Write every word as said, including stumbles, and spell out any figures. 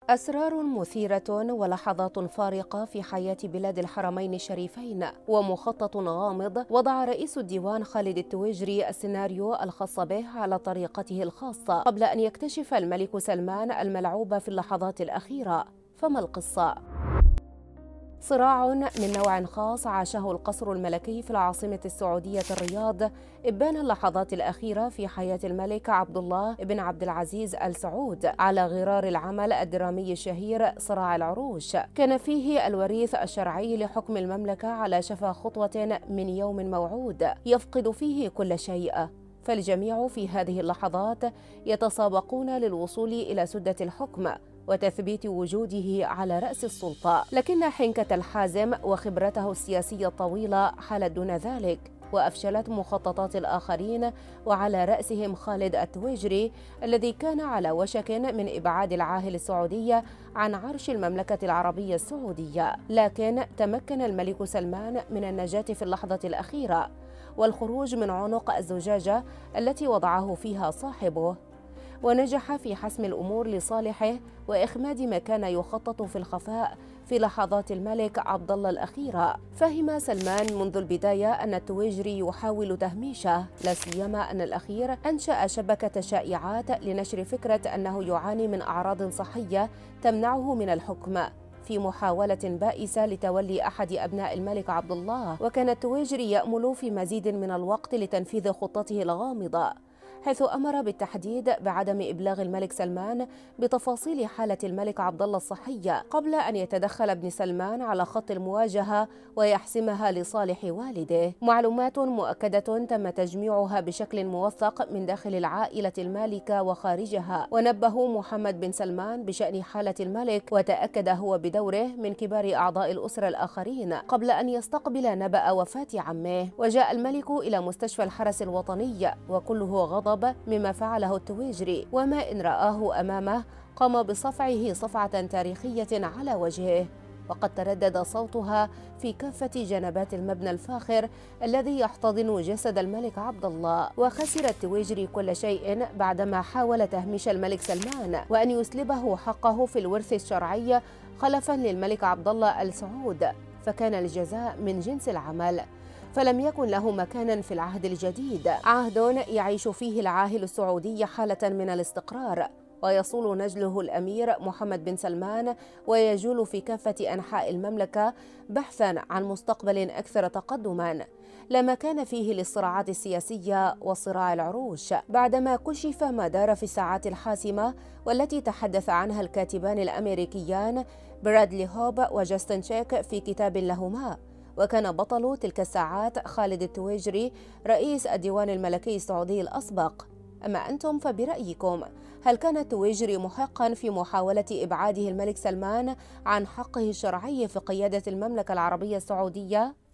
أسرار مثيرة ولحظات فارقة في حياة بلاد الحرمين الشريفين، ومخطط غامض وضع رئيس الديوان خالد التويجري السيناريو الخاص به على طريقته الخاصة قبل أن يكتشف الملك سلمان الملعوب في اللحظات الأخيرة. فما القصة؟ صراع من نوع خاص عاشه القصر الملكي في العاصمة السعودية الرياض إبان اللحظات الأخيرة في حياة الملك عبد الله بن عبد العزيز آل سعود على غرار العمل الدرامي الشهير صراع العروش. كان فيه الوريث الشرعي لحكم المملكة على شفا خطوة من يوم موعود يفقد فيه كل شيء، فالجميع في هذه اللحظات يتسابقون للوصول إلى سدة الحكم وتثبيت وجوده على رأس السلطة، لكن حنكة الحازم وخبرته السياسية الطويلة حالت دون ذلك وأفشلت مخططات الآخرين، وعلى رأسهم خالد التويجري الذي كان على وشك من إبعاد العاهل السعودية عن عرش المملكة العربية السعودية. لكن تمكن الملك سلمان من النجاة في اللحظة الأخيرة والخروج من عنق الزجاجة التي وضعه فيها صاحبه، ونجح في حسم الأمور لصالحه وإخماد ما كان يخطط في الخفاء في لحظات الملك عبد الله الأخيرة. فهم سلمان منذ البداية أن التويجري يحاول تهميشه، لا سيما أن الأخير أنشأ شبكة شائعات لنشر فكرة أنه يعاني من أعراض صحية تمنعه من الحكم في محاولة بائسة لتولي أحد أبناء الملك عبد الله. وكان التويجري يأمل في مزيد من الوقت لتنفيذ خطته الغامضة، حيث أمر بالتحديد بعدم إبلاغ الملك سلمان بتفاصيل حالة الملك عبد الله الصحية قبل أن يتدخل ابن سلمان على خط المواجهة ويحسمها لصالح والده. معلومات مؤكدة تم تجميعها بشكل موثق من داخل العائلة المالكة وخارجها، ونبه محمد بن سلمان بشأن حالة الملك، وتأكد هو بدوره من كبار أعضاء الأسرة الآخرين قبل أن يستقبل نبأ وفاة عمه. وجاء الملك إلى مستشفى الحرس الوطني وكله غضب مما فعله التويجري، وما إن رآه أمامه قام بصفعه صفعة تاريخية على وجهه، وقد تردد صوتها في كافة جنبات المبنى الفاخر الذي يحتضن جسد الملك عبد الله. وخسر التويجري كل شيء بعدما حاول تهميش الملك سلمان وأن يسلبه حقه في الورث الشرعي خلفا للملك عبد الله آل سعود، فكان الجزاء من جنس العمل، فلم يكن له مكانا في العهد الجديد، عهد يعيش فيه العاهل السعودي حالة من الاستقرار، ويصول نجله الأمير محمد بن سلمان ويجول في كافة أنحاء المملكة بحثا عن مستقبل أكثر تقدما لا مكان فيه للصراعات السياسية وصراع العروش. بعدما كشف ما دار في الساعات الحاسمة والتي تحدث عنها الكاتبان الأمريكيان برادلي هوب وجاستن شيك في كتاب لهما، وكان بطل تلك الساعات خالد التويجري رئيس الديوان الملكي السعودي الأسبق. أما أنتم فبرأيكم، هل كان التويجري محقا في محاولة إبعاده الملك سلمان عن حقه الشرعي في قيادة المملكة العربية السعودية؟